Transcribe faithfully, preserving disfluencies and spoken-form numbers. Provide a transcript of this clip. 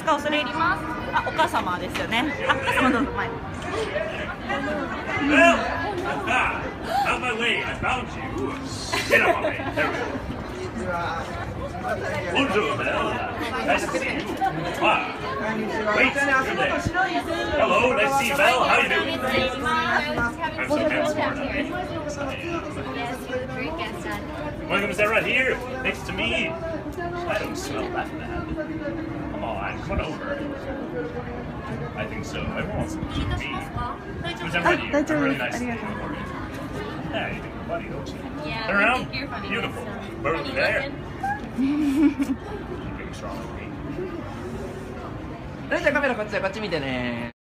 ですか？恐れ入ります。あ、お母様ですよね。あ、お母様どうぞ前。 Well, on my way, I found you. Get up on me. There we go. Bonjour, Belle. Nice to see you. Wow. Wait, you're there. Hello, nice to see you, Belle. How you doing? I'm so handsome, aren't I? Welcome to right here, next to me. I don't smell that bad. Come on, come on over. I think so. Everyone wants some tea. Which I'm ready. I'm really nice to see you. Yeah, you think we're funny, don't you? Yeah, Turn we around. think you're funny. Beautiful. Bird Funny there. looking. Keeping strong with me. じゃあカメラこっちだ、こっち見てね。